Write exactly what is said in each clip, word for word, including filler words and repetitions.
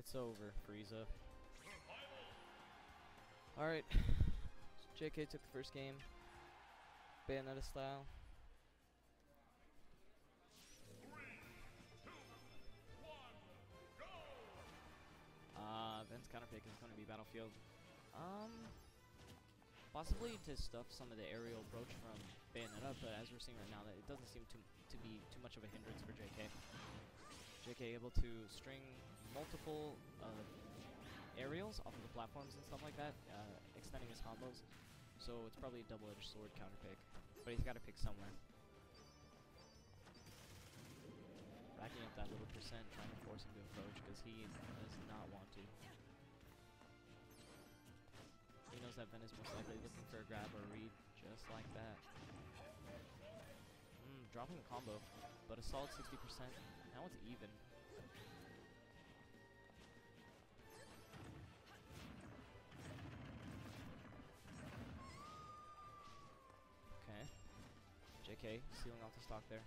It's over, Frieza. Alright. J K took the first game. Bayonetta style. Uh, Ven's counter pick is going to be Battlefield. Um, possibly to stuff some of the aerial approach from Bayonetta, but as we're seeing right now, that it doesn't seem to to be too much of a hindrance for J K. J K able to string multiple uh, aerials off of the platforms and stuff like that, uh, extending his combos. So it's probably a double-edged sword counter pick, but he's got to pick somewhere. Racking up that little percent, trying to force him to approach because he does not want to. He knows that Ven is most likely looking for a grab or a read, just like that. Mm, dropping a combo, but a solid sixty percent. Now it's even. Okay. J K sealing off the stock there.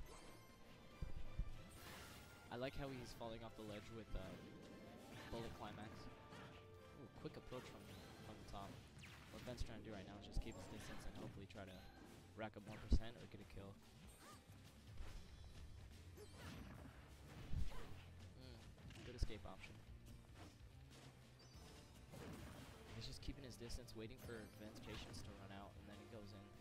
I like how he's falling off the ledge with uh, bullet climax. Ooh, quick approach from, from the top. What Ven's trying to do right now is just keep his distance and hopefully try to rack up more percent or get a kill. Mm, good escape option. He's just keeping his distance, waiting for Ven's patience to run out, and then he goes in.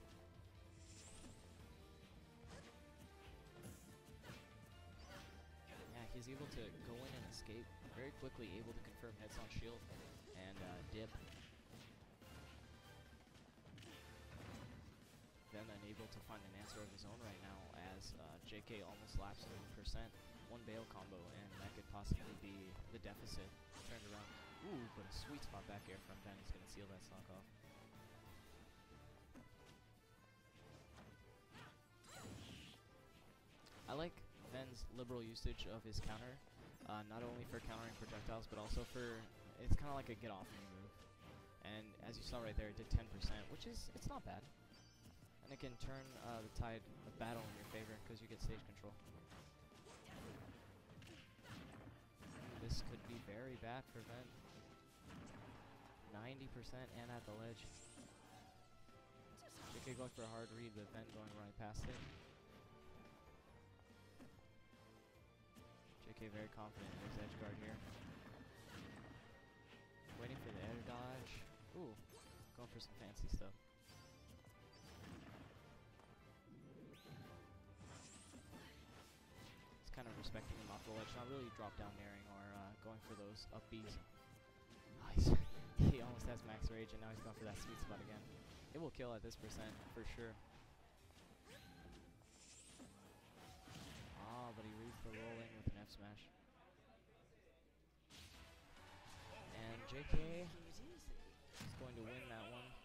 Yeah, he's able to go in and escape very quickly, able to confirm heads on shield and uh, dip. Then unable to find an answer of his own right now as uh, J K almost laps him one percent. One bail combo, and that could possibly be the deficit turned around. Ooh, but a sweet spot back air from Ven. He's going to seal that stock off. I like Ven's liberal usage of his counter, uh, not only for countering projectiles, but also for, it's kind of like a get off me move. And as you saw right there, it did ten percent, which is, it's not bad. And it can turn uh, the tide of battle in your favor because you get stage control. This could be very bad for Ven. ninety percent and at the ledge. J K going for a hard read, but Ven going right past it. J K very confident in his edge guard here. Waiting for the air dodge. Ooh, going for some fancy stuff. He's kind of respecting him off the ledge, not really drop down airing or uh, going for those up Bs. Oh, he almost has max rage, and now he's going for that sweet spot again. It will kill at this percent for sure. Ah, but he reads the rolling with an F smash. And J K is going to win that one.